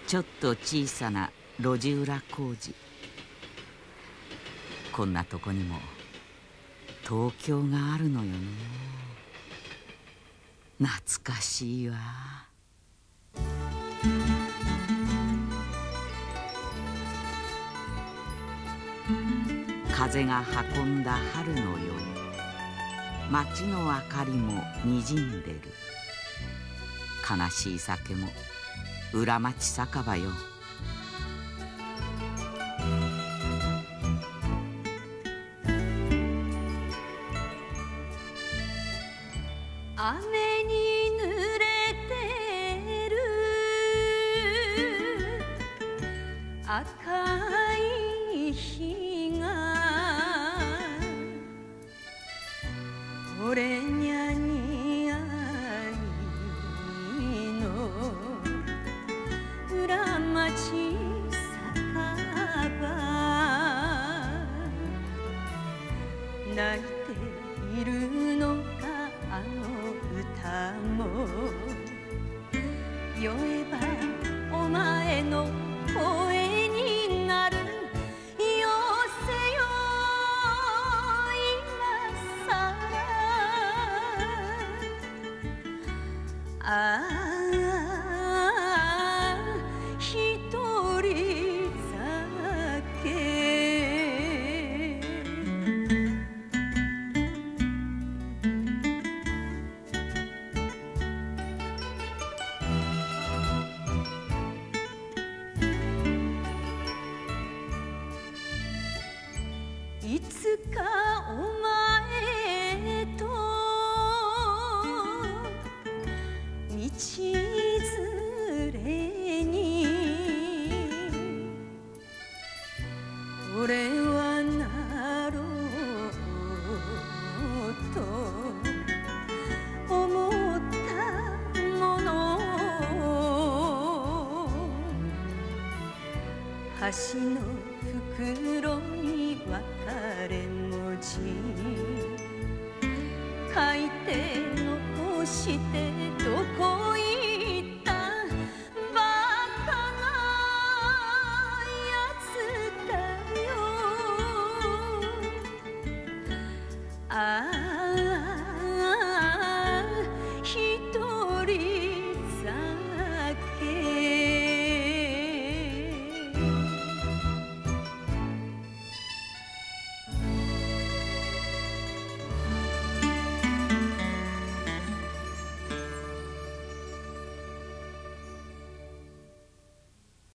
ちょっと小さな路地裏工事。こんなとこにも東京があるのよね。懐かしいわ。風が運んだ春の夜、街の明かりもにじんでる。悲しい酒も裏町酒場よ。 雨に濡れてる赤い日が俺にゃにゃいの裏町酒場泣いているのかあの歌も酔えばお前の声になる。よせよ今さら一人酒。いつかお前と道連れに俺はなろうと思ったもの。橋の袋に別れ文字書いて